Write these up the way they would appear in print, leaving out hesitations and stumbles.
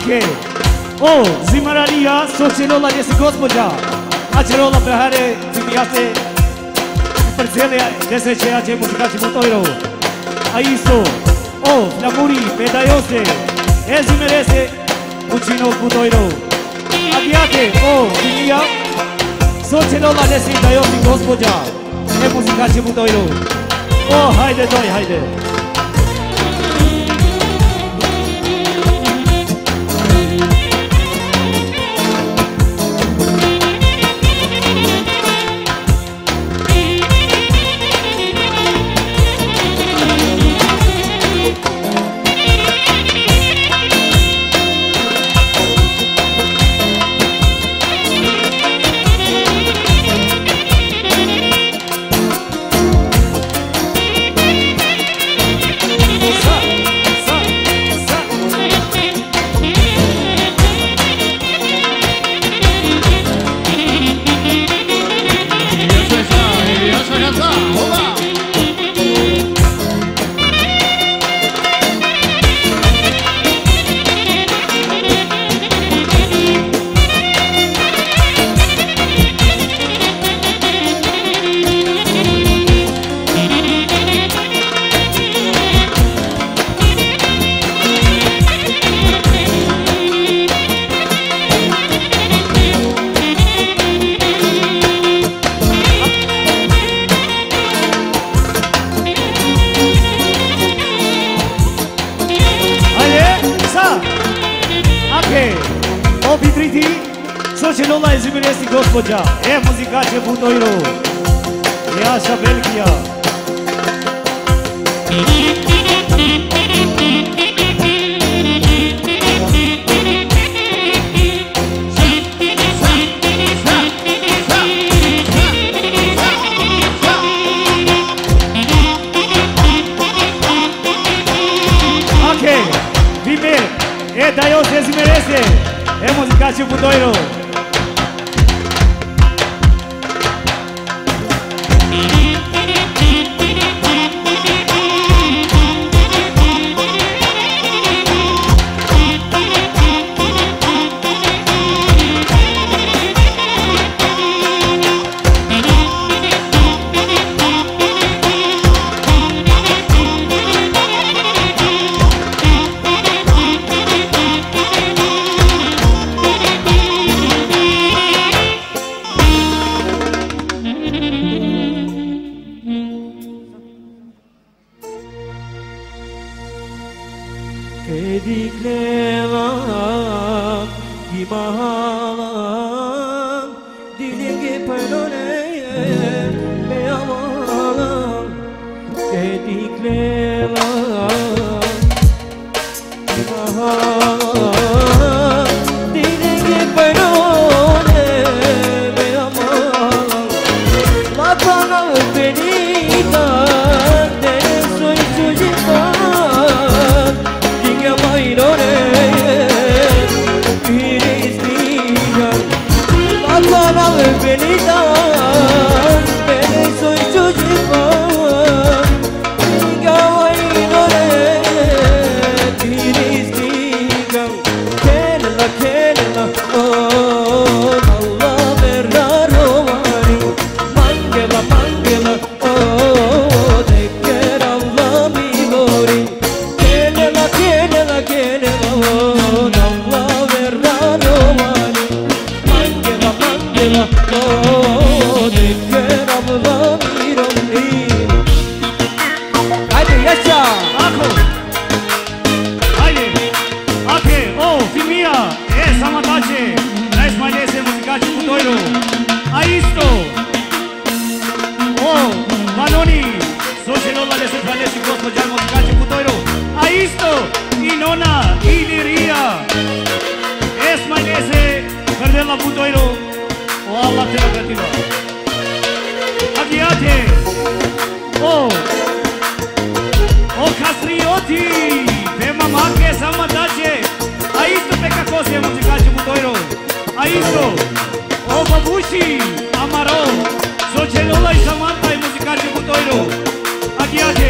Окей. О, Зимаралия, Сочинола, если Господа. Ачерола Прахаре, Зимияте, Перцелия, Десечеаче, Музикаче, Мотойро. Аисто, о, Намури, Педайосе, Эзимересе, Учино, Мотойро. Агиате, о, Зимия, Сочинола, если Дайоси, Господа. Е, Музикаче, Мотойро. О, хайде, той, хайде. Сочинола, Эзимересе, Господа. Е, Музикаче, Мотойро. Яша, Белгия. Окей, Вимер, Дайос, Эзимересе. Е, Музикаче, Мотойро.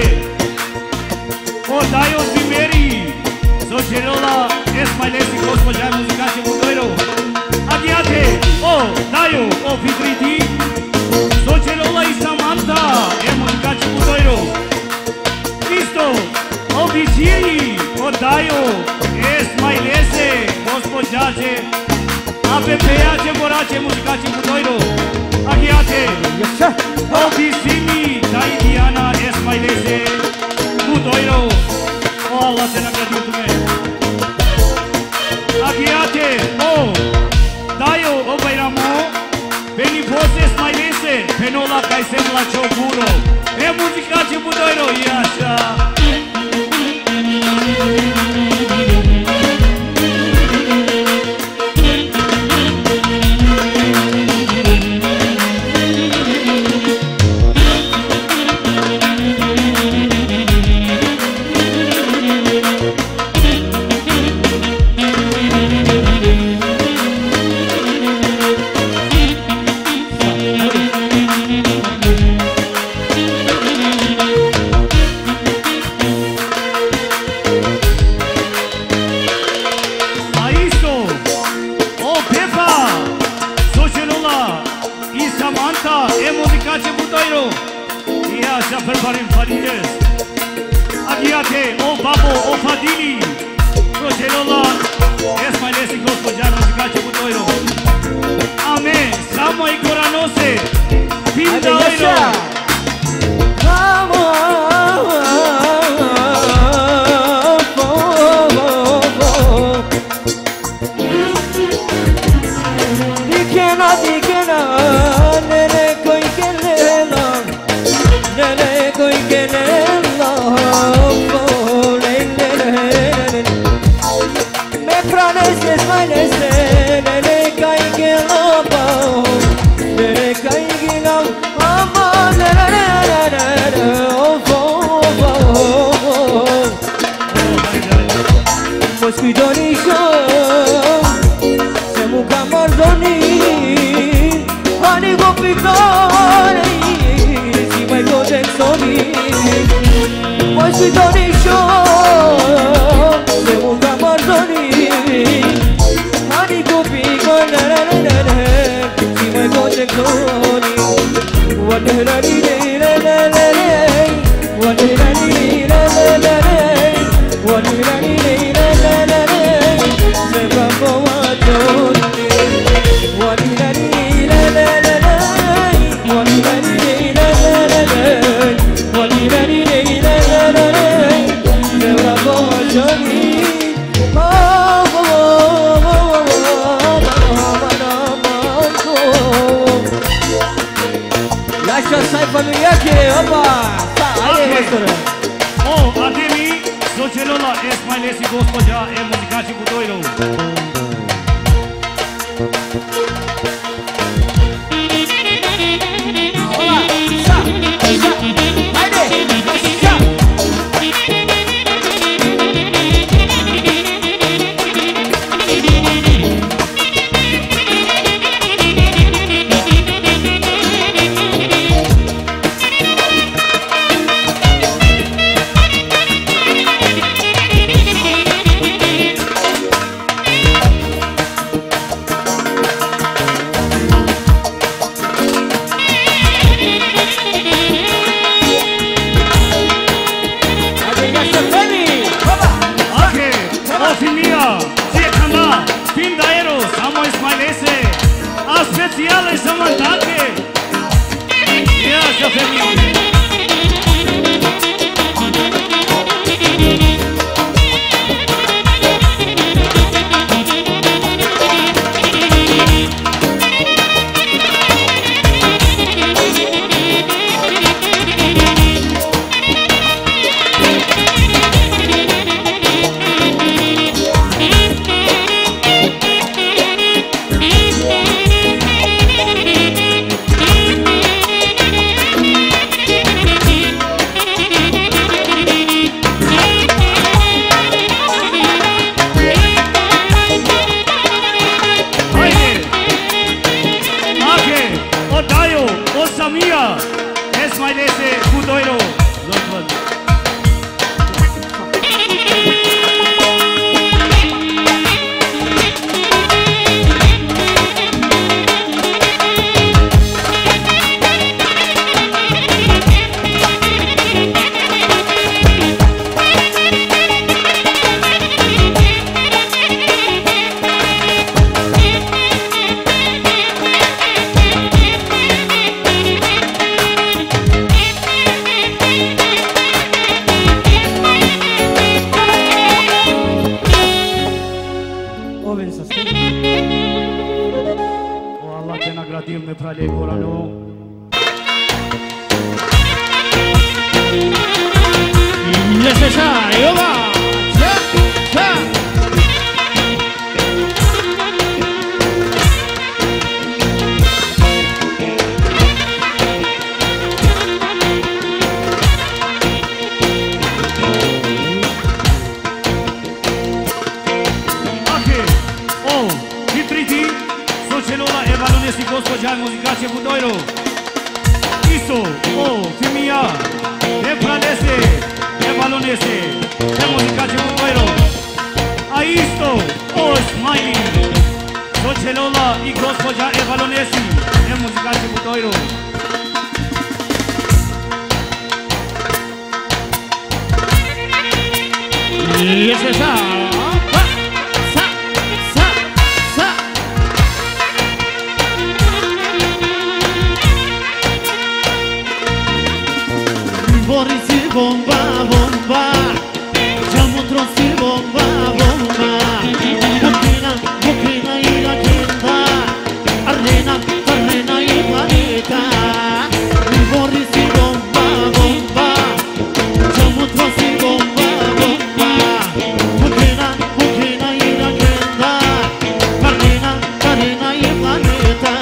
Daios Vimeri, Socerola, Esmailesi, Cosmo Fitriti, Socerola i Samanta, e muzica ce putoiro. Cristo, obicii, odaio, e smailese, gospodjace, APP-a ce morace, muzica ce putoiro. Aghiate, obicimi, dai Diana, e smailese, putoiro. O Allah te nagradio tume. Aghiate, o, daio, o bairamo, veni você smailese, penola cai sempre la ciocuro. E muzica ce putoiro, e așa. Budoiro. Isso, Fimia, Fralese, Valonese, música de Budoiro. A isto, Smiley, Socelola e Gospodia Valonese, música de Budoiro. Yes, yes, bomba, bomba, siamo trossi bomba, bomba. Bocchina in agenda, arena il planeta. Vorresti bomba, bomba, siamo trossi bomba, bomba. Bocchina in agenda, arena il planeta.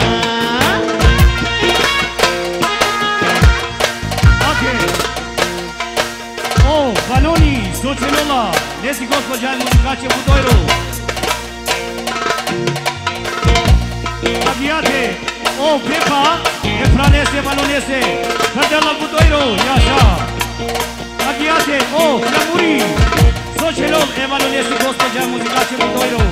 Valoni, Socelola, nesse Gospodia música de Budoiro. Aviate, Pepa, Fralese, Valonese, Cardela Budoiro, Yasha. Aviate, Flamuri, Socelol, Valonese, Gospodia música de Budoiro.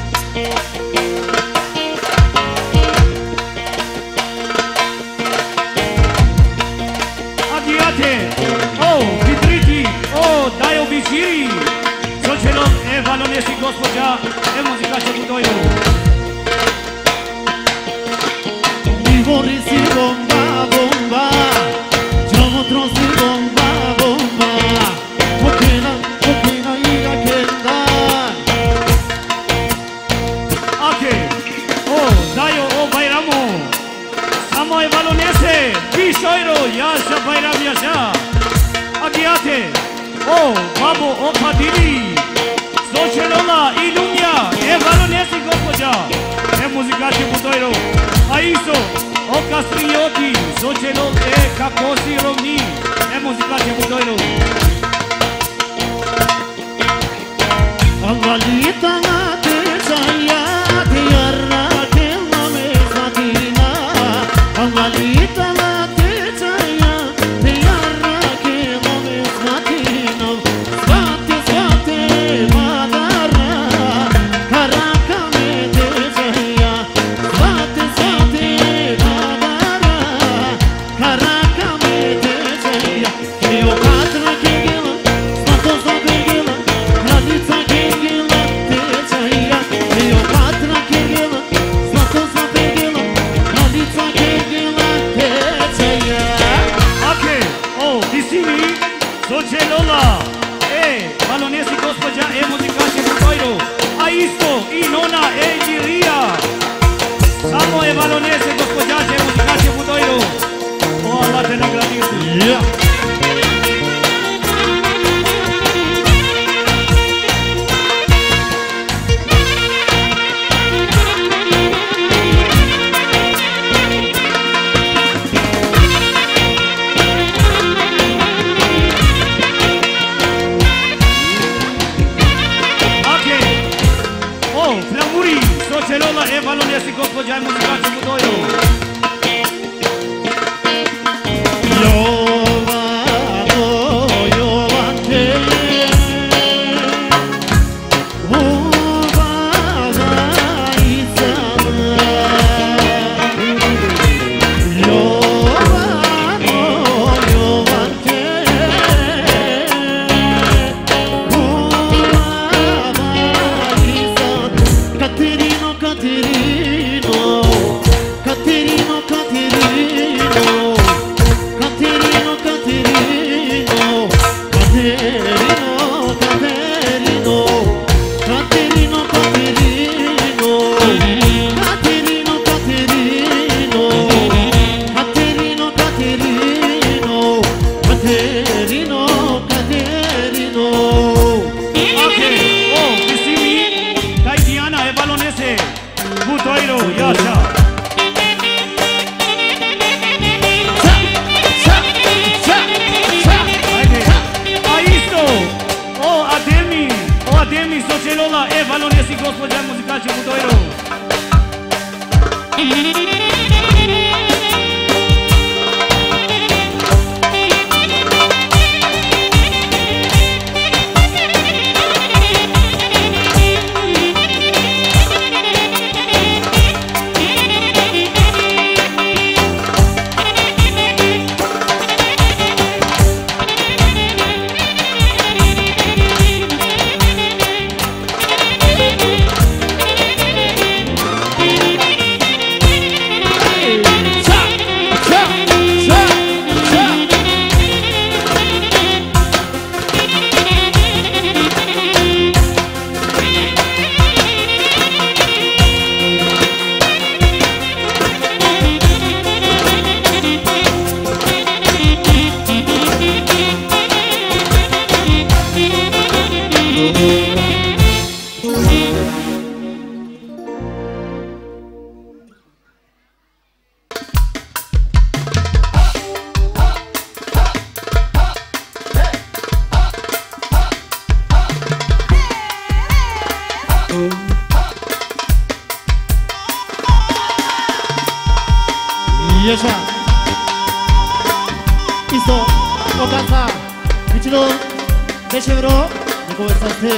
Vitriti, Daio Viciri, Socelol, Valonese, Gospodia, música de Budoiro. Vorresti bomba, bomba, siamo trossi bomba, bomba. Bocchina in agenda. Daio, Bairamo, Samo e Valonese, Bishoiro, Yasha, Bairam, Yasha. Agiate, Babo, Padili, Socelola, Ilumia, Valonese, Gospodia, música de Budoiro. A isso, Castriotti, Socelol, Cacosi, Romni, música de Budoiro. Angalita na tesaia, tiara que la mesatina. Angalita na tesaia, tiara que la mesatina. Svate, madara, caraca me tesaia. Svate, madara, caraca me tesaia. Eu catra que gila, svato svato gila, radica que gila tesaia. Eu catra que gila, svato svato gila, radica que gila tesaia. Vicini, Socelola, Valonese, Gospodia, música de Budoiro. A isto, Nona, Giria, Samo e Valonese, Gospodia, música de Budoiro. Allah te agradece. Flamuri, Socelola, Valonese, Gospodia, música de Budoiro. Budoiro, Yasha. Ademi, Socelola, Valonese, Gospodia, música de Budoiro. Yaşa. İsto, Okasa, Bichilo, 5 euro, Nico Estate.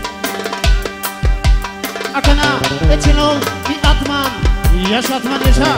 Akana, Echilo, Atman, Yaşa Atman Yaşa.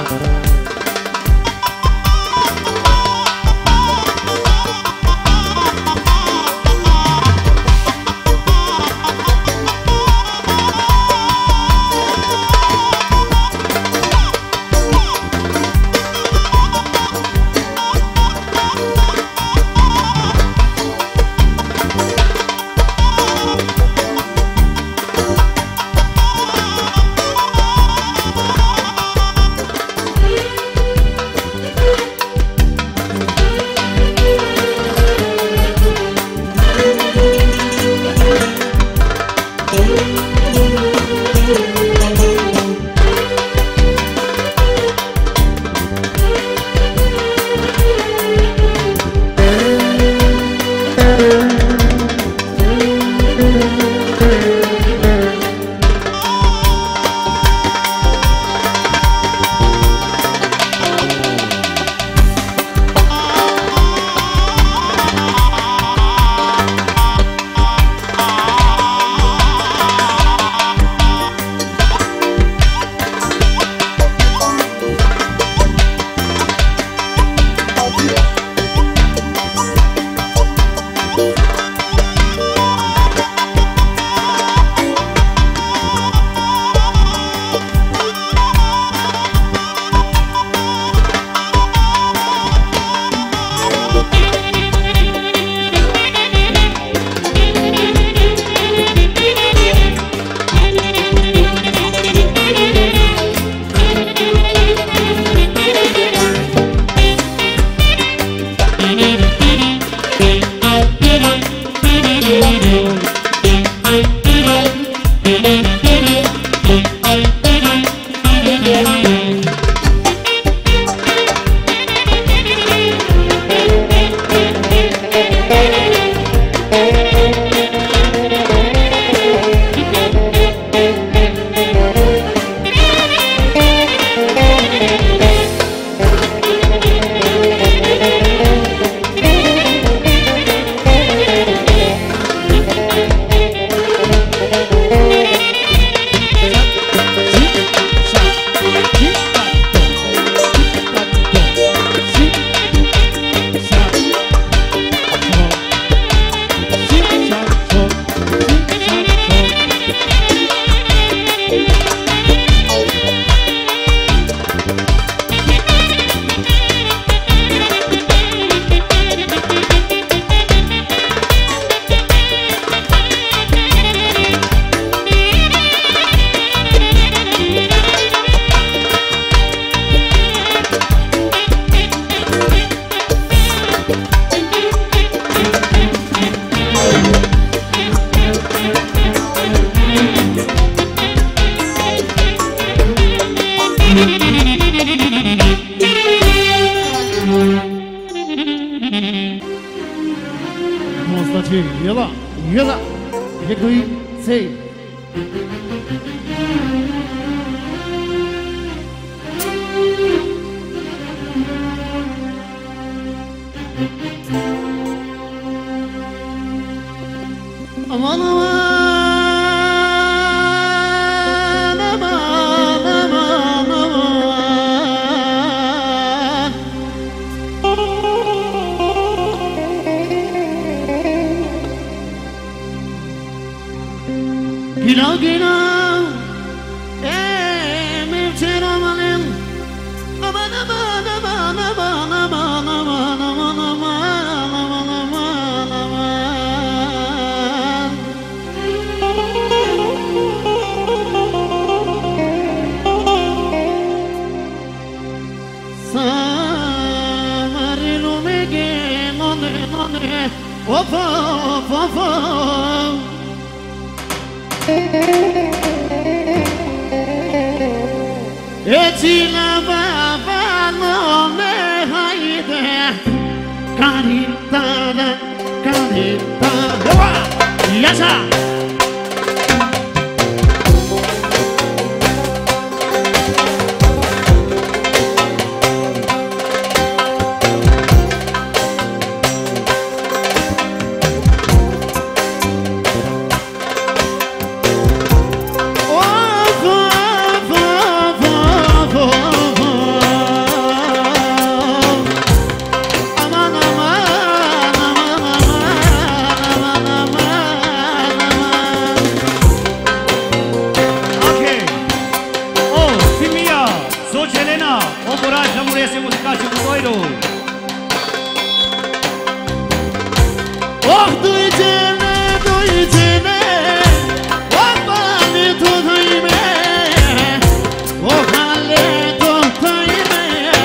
Oh, duicene, duicene, oh, bani tu duime, oh, hale tu duime.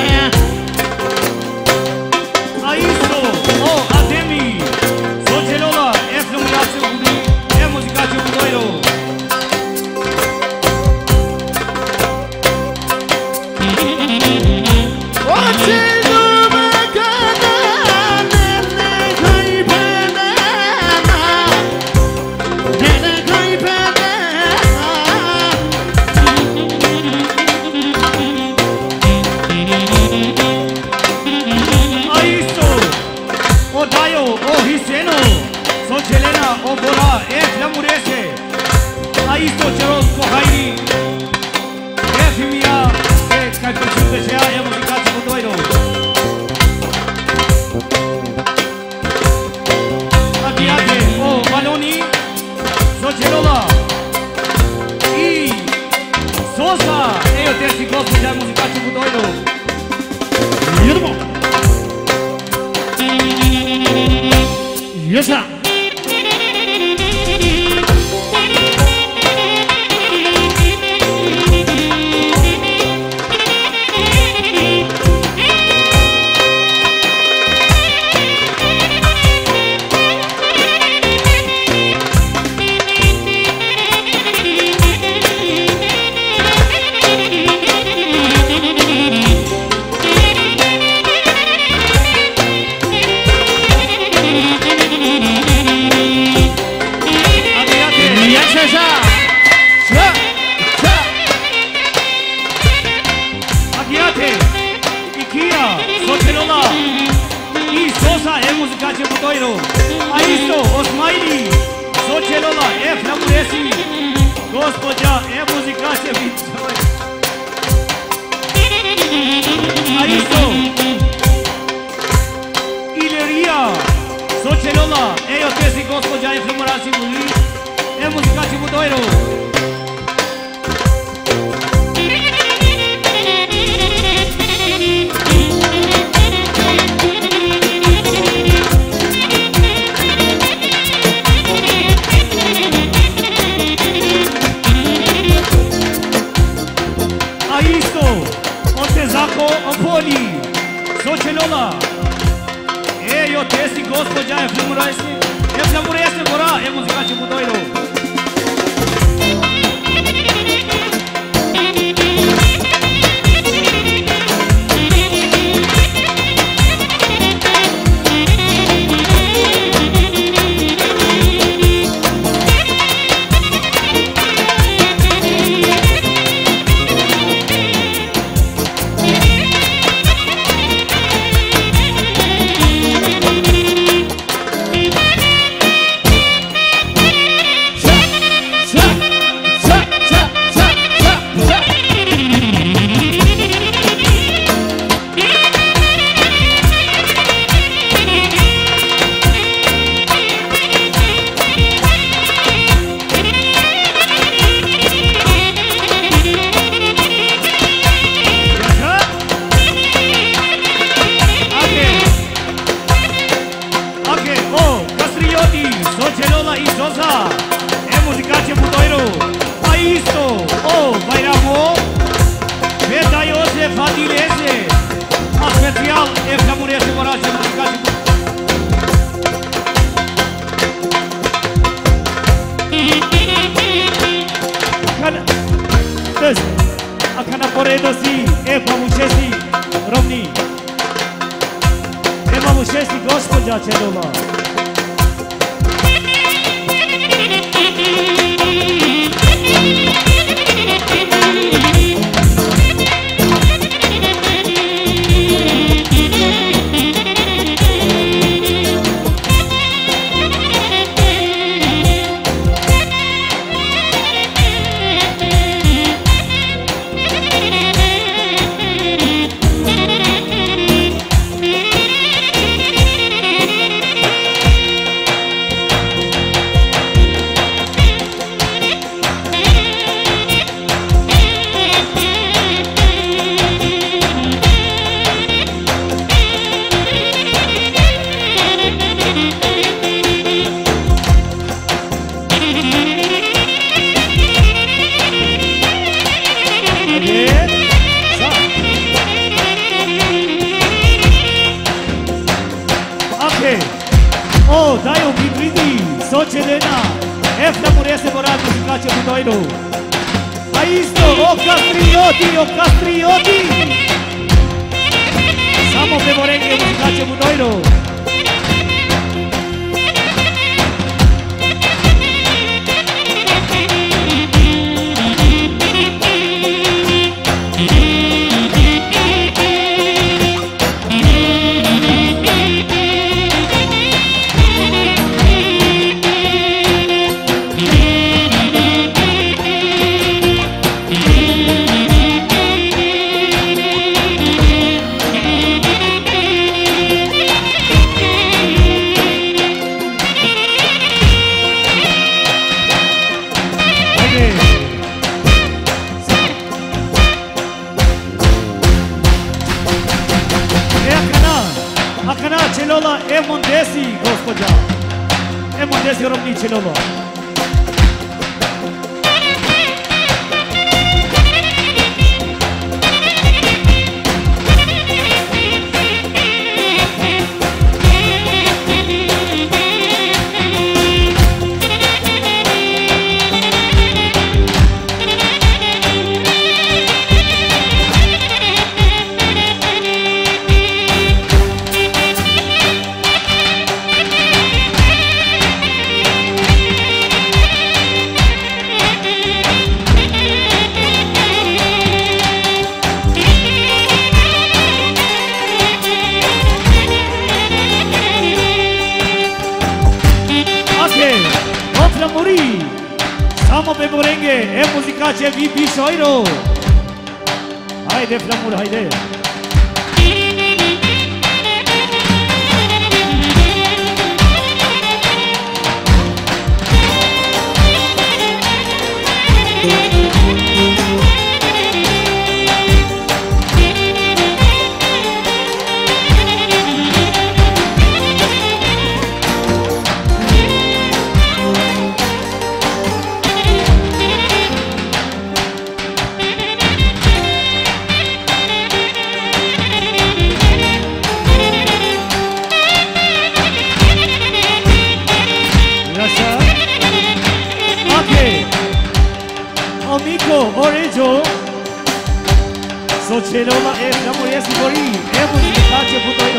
Aisto, oh, Ademi, Socelola, e filmulează cu e muzicație cu doiro. Oh, ce lume canane, ne-ai penena, ne-ai penena. Aisto, o Daio, o Hiseno, Socelena, o Bora, e flamurese. Aisto, Ceros, Cohairi, e Fimia, e Caipiciu de Shea, e muzicație cu doiro. Atiate, o Baloni, Socelola, i Sosa, e o terci gospel de muzicație cu doiro. Irmo. Yesa. Atiate, Ikea, Socelola, i Sosa, e muzicație cu doiro. Aisto, Osmaili, Socelola, e flamuresi. Gospodja, e muzicație cu doiro. Aisto, Ileria, Socelola, e o tesi gospodja, e flamuresi cu lui. E muzicație cu doiro. Aisto, Otezako, Opoli, Socelola. E, eu testi gospodja, e flamurese, Bora, e muzicație cu doiro. Socelola i Sosa, e muzicație cu doiro. Aisto, o Bairamo, Beta Iosef Adilese, a special e flamurese Borace, muzicație cu Akana Poredosi, e Pamushesi, Romni, e Pamushesi, Gospodja Celola. Chelena, esta murese moral musicace budoiro. Aisto, o castrioti. Samo pevorenge musicace budoiro. Celola e mondesi, gospodja. E mondesi rovni celola. Samo pevorenge, e musicace vi bisoiro. Haide, flamur, haide. Amico, orejo. So celola e flamuriesi bori, e musicace budoiro.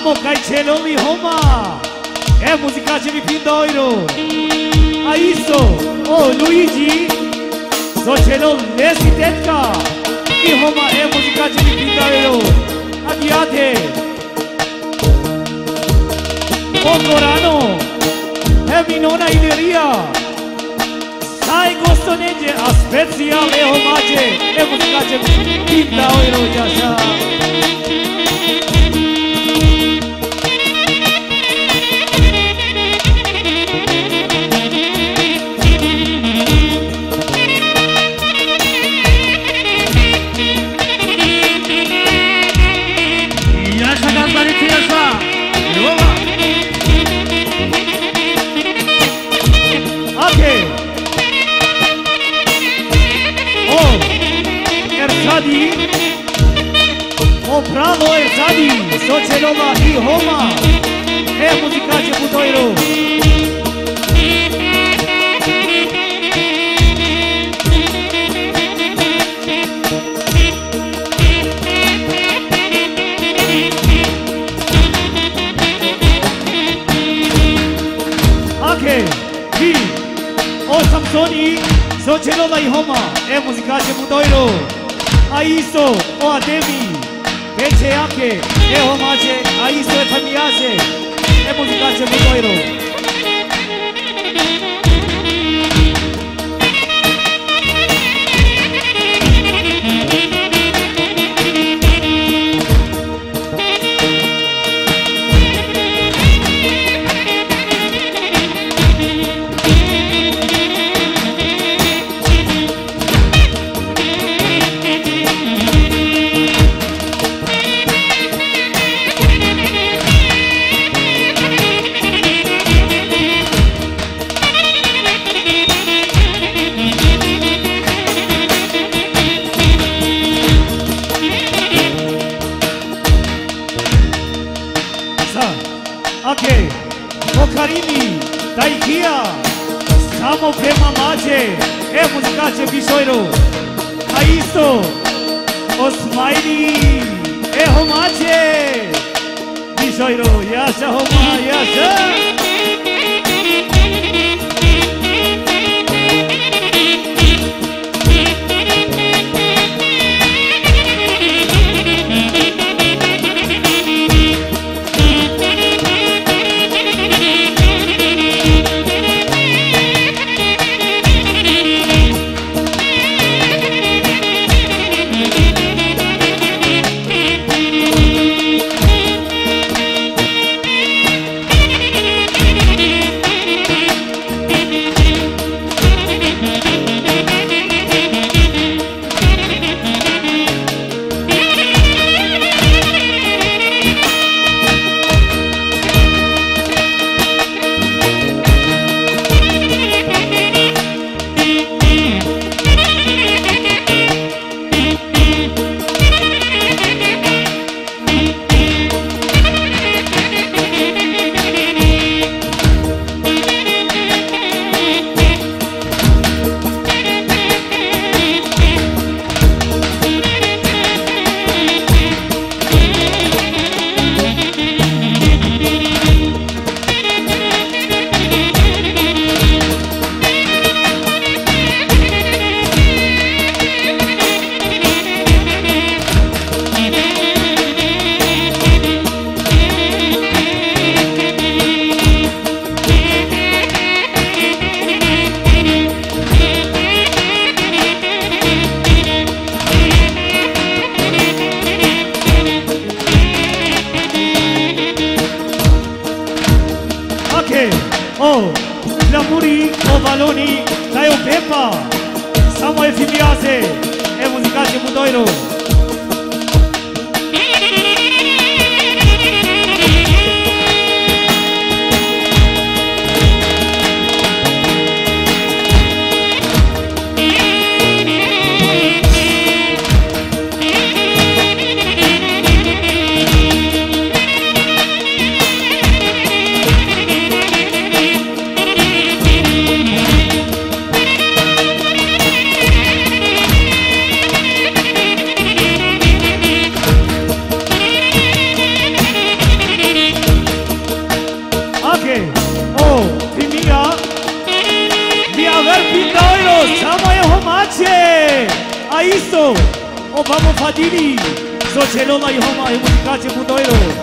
Samo Caiceloli Roma. É música de Pindoiro. A isso, o Luigi. Socelo Lesitetka. E Roma é música de Pindoiro. Aguiate. O Corano. É Minona Ileria. Sai gostonete a speciale Romace. É música de Pindoiro. Já já. O Prado Erzadi, Socelova e Roma. É música de Budoiro. Aqui, o Samsoni, Socelova e Roma. É música de Budoiro. A isso, o Ademi. Peche ake, e homace, a isso é familiase, é música de Budoiro. Aqui, o Karimi, Daikia, Samo Prema Mace, é música de Bisoiro. A isso, o Smiley, é Romace, Bisoiro, Yasha Roma, Yasha. O Lamuri, o Valoni, Caio Pepa, Samuel Fimiase, é música de Budoiro. Pace! Aisto! O vamos fadili! Socelola i homa e musicace budoiro!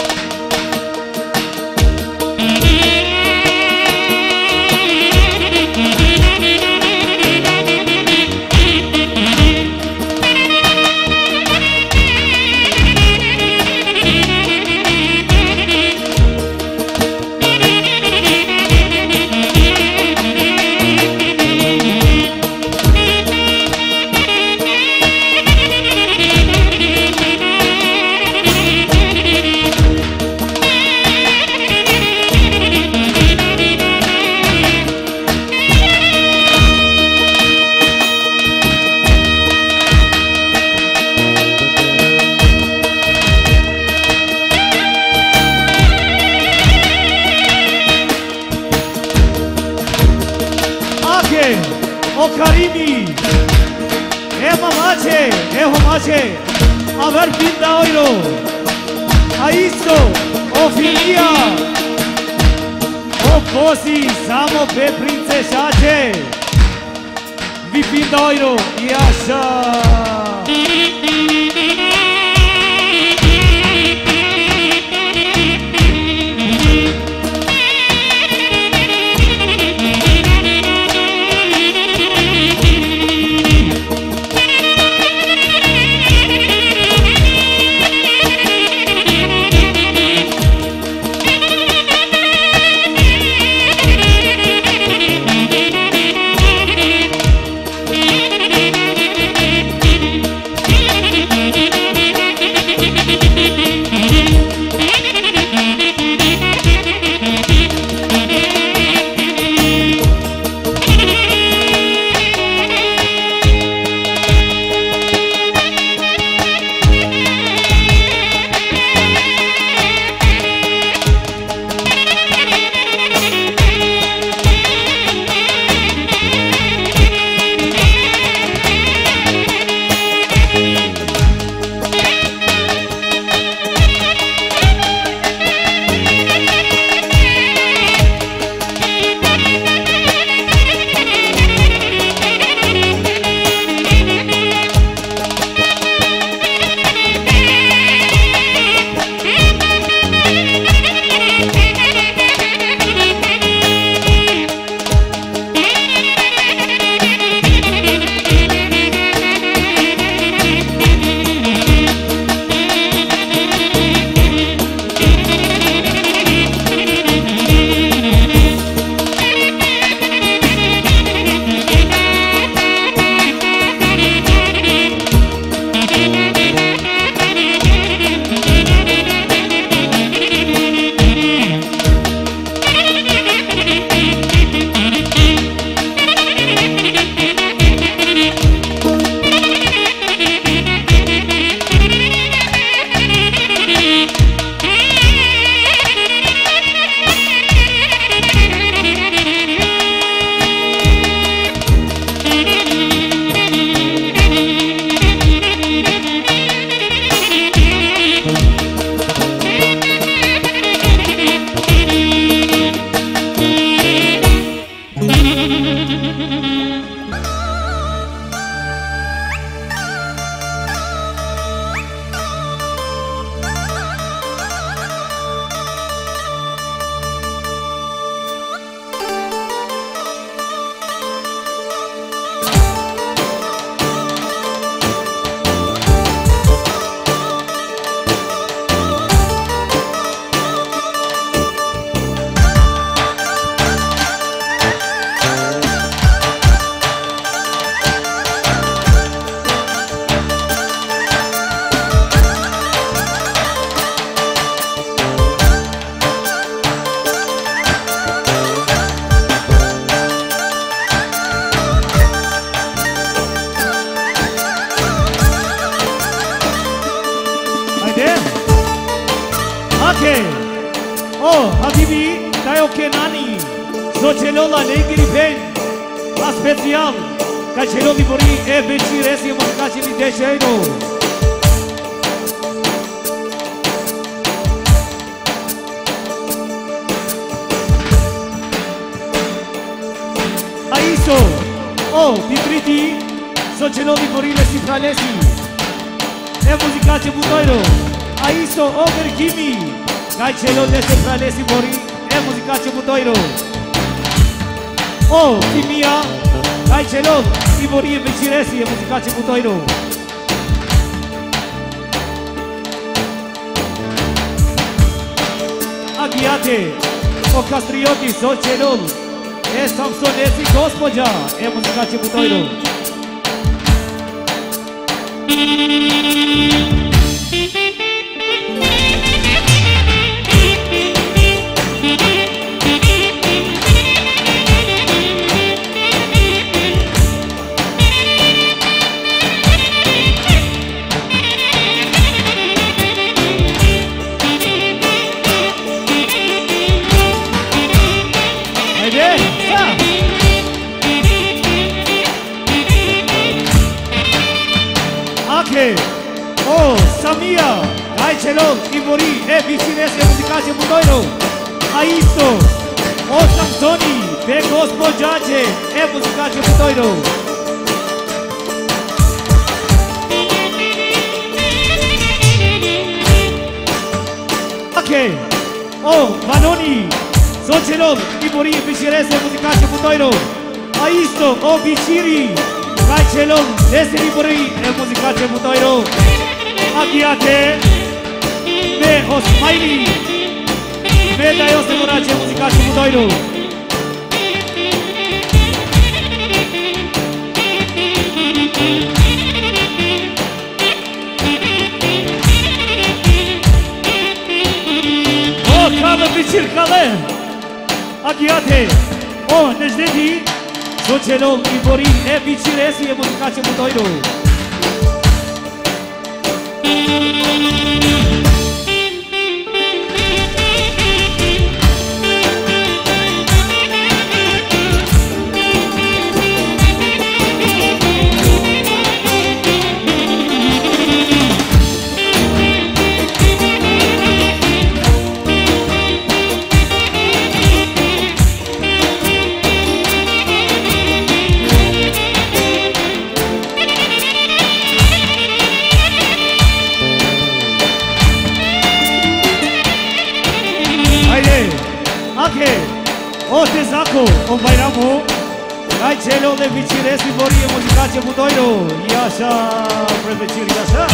O Karimi, Mamache, Homache, Aver Pinda Oiro, Aisto, O Filia, O Kosi, Samo Pe Princesace, Vi Pinda Oiro, Yasha. Oh, Habibi, Tayo Kenani, Socelola Negri Ben, a special, Cacelo di Bori e Veciresi e Moncacili de Cheiro. Aiso, oh, Titriti, Socielo di Morile si fralesi. E musicace butoiro. Aiso over Jimmy. Gai celo de se fralesi mori. E musicace butoiro. Oh, Timia. Gai celo di mori e viciresi. E musicace butoiro. Agiate. O Castrioti Socielo. E Samsonesi Gospodja. E musicace butoiro. Oh, Samia, Gai Celon, Ivori, e vicines e musicace butoiro. Aisto, o Samsoni, pe Gospodjace, e musicace butoiro. Ok, oh, Vanoni, Socelon, Ivori, e vicines e musicace butoiro. Aisto, o Viciri, Gai Celon, dese Ivori, e musicace butoiro. Agiate, be Osmaili, be Daios de Morace, musicace butoiro. Oh, Kale Bichir Kale, Agiate, oh, Nejdedi, Socielo, Ivori, e Bichiresi, e musicace butoiro. O Tezaco, o Bairamo, Gai Celo de Viciresi Mori e musicace butoiro. Iașa, preveciri, iașa.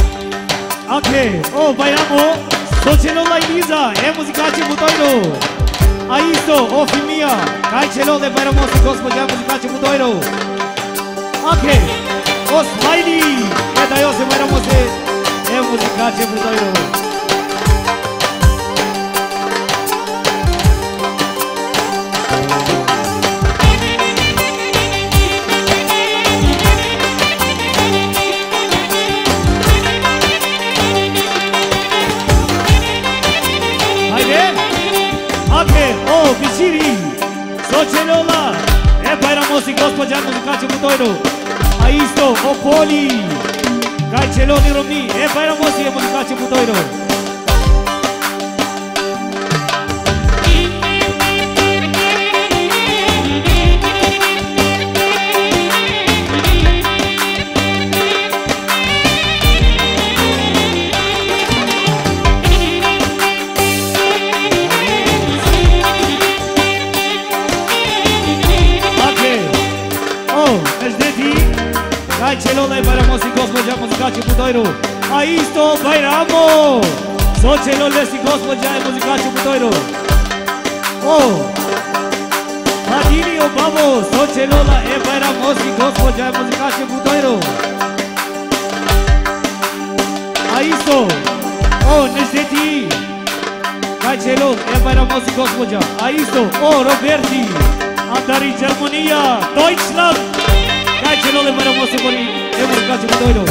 Ok, oh, bailamos, Socielo la Elisa, e musicace butoiro. Aí estou, o Fimia, Caicelor de Bayramosi Gospodia Muzicace Budoiro. Ok, o Smiley, e da eu se Bayramosi e Muzicace Budoiro. O Biciri, Socelola, e Bayramosi Gospodia Muzicace Budoiro. Aí estou, o Poli, Caicelor de Romni, e Bayramosi Muzicace Budoiro. Caicelor de Bayramosi Gospodia Muzicace Budoiro. Aí estou, Bayramo, Socelor de Gospodia Muzicace Budoiro. Oh, Adini o Babo, Socelor e Bayramosi Gospodia Muzicace Budoiro. Aí estou, oh, Nesdeti, Caicelor e Bayramosi Gospodia. Aí estou, oh, Roberti, Andari Germania, Deutschland. Caicelor de Bayramosi Muzicace Budoiro.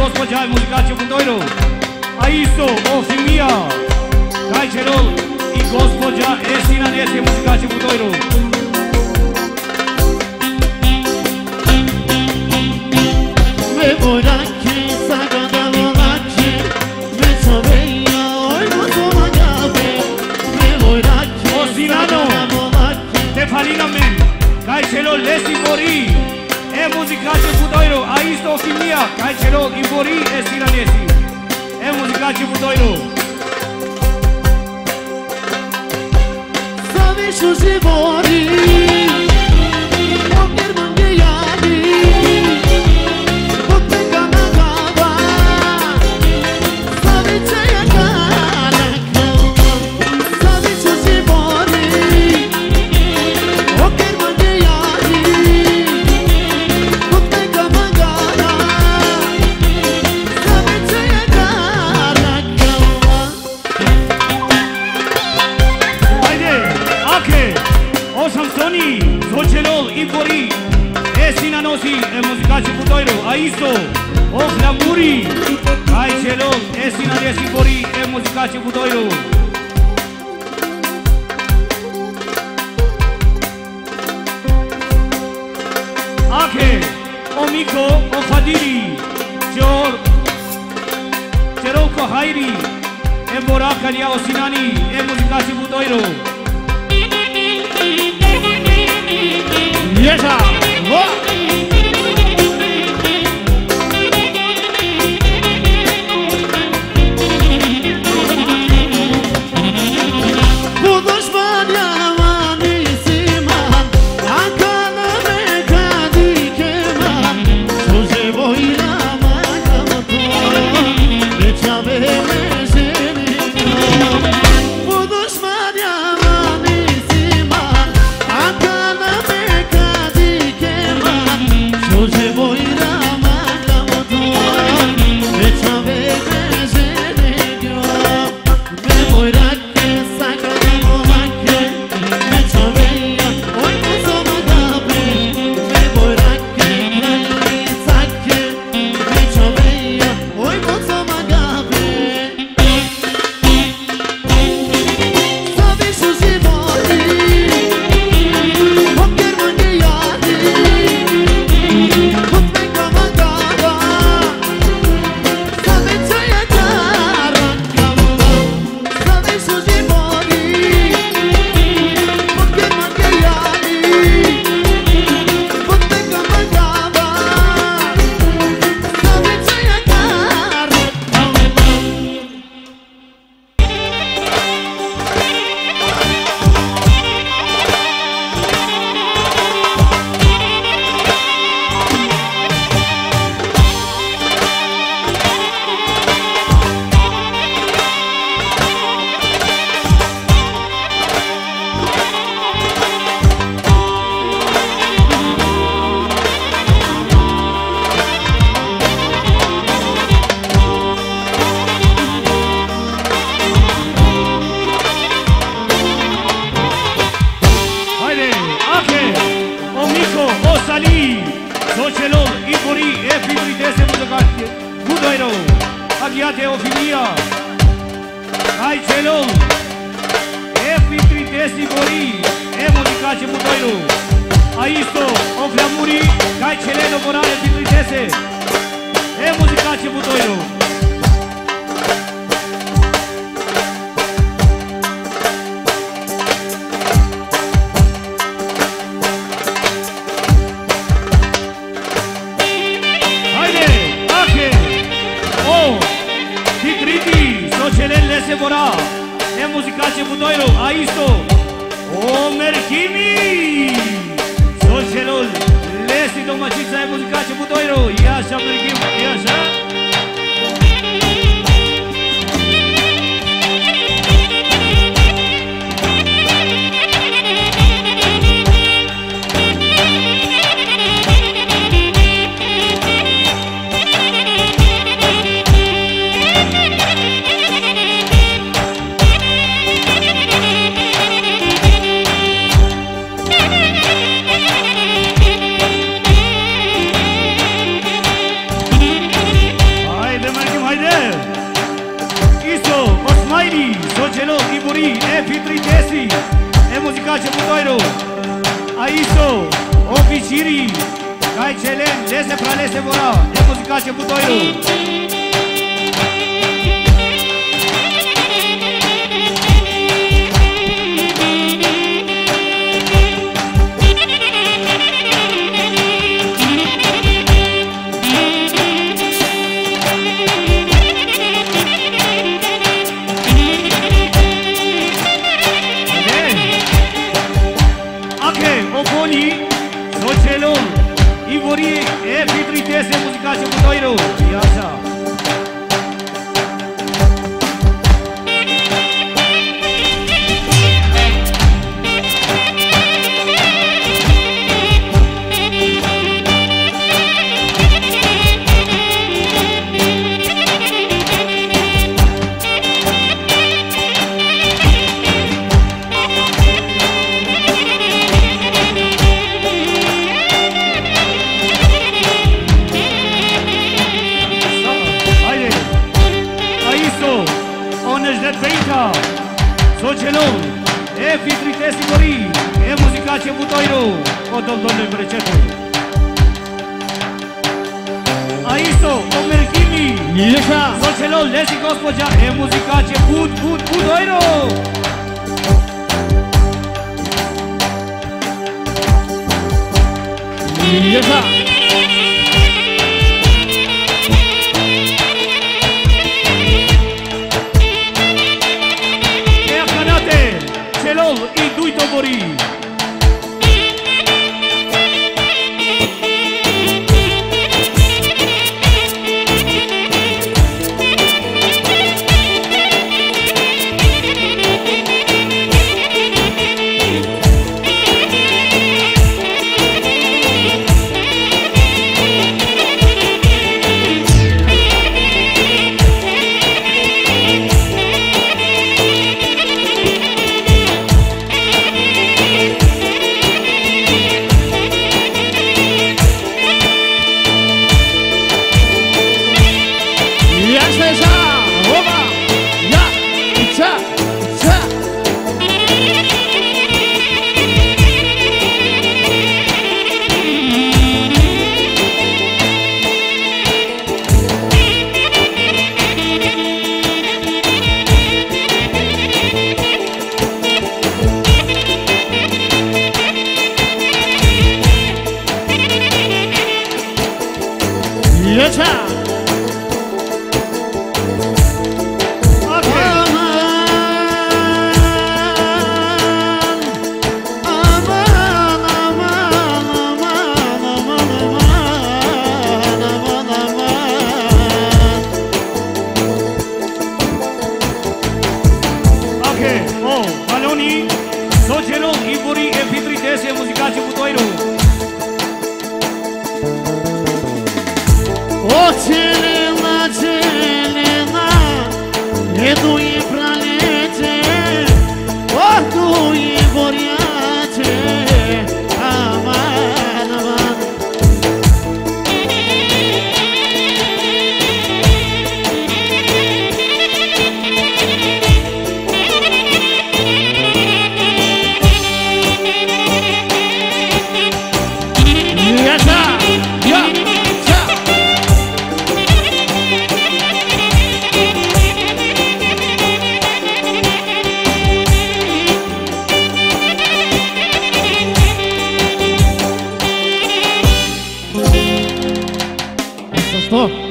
gospođa muzikače Budojro, a isto o Fimija, Kajčerol i gospođa Esina Nese muzikače Budojro. Me boraki sagada volaki, me soveja oj mozoma gabe. Me boraki sagada volaki. Stefalina men, Kajčerol Lesi Bori, muzikače Budojro, a isto o Fimija, Kajčerol i Bori Esina Nesi. Muzikače Budojro. Savišu živori, okjer mange jadi, poteka na gava, saviće ja galaka. Savišu živori, okjer mange jadi, poteka na gava, saviće ja galaka. Ajde, Ake, o Samsoni, Zočelol i Bori, Esina nosi muzikače Budojro, a isto o Flamuri, Kajčerol, Esina Nesi Bori, muzikače Budojro. Ake, o Miko, o Fadiri, Čerolko Hajri, Bora Kalja o Sinani, muzikače Budojro. Ježa! Zočelol i Bori, Fibri Dese muzikače Budojro, Agiate o Fimija, Kajčerol, Fibri Desi Bori, muzikače Budojro, a isto o Flamuri, Kajčerelo Bora, Fibri Dese, muzikače Budojro. Se Bora, muzikače Budojro, a isto o Merkimi, Zočelol, Lesi domaćica muzikače Budojro, Jaša Merkim, Jaša. Ivori e Fitritesi e muzicace Butoiru. Aiso Oficiri Cai Celen Lese Pralese Vora e muzicace Butoiru. Ivori e Fitritese muzicace Butoiru. E așa. Socelul e Fitritesi Ivori e muzicace Butoiru. O domnule Brecetul. Aiso o Merchimi. Ieșa. Socelul Lesi Gospodja e muzicace Butoiru. Ieșa. Celul i dui Tovori. Socelul Ivori e Fitritese muzicace Butoiru. O Celena, Celena, e tu e pralece, o tu e Voriace, aman, aman. Stop.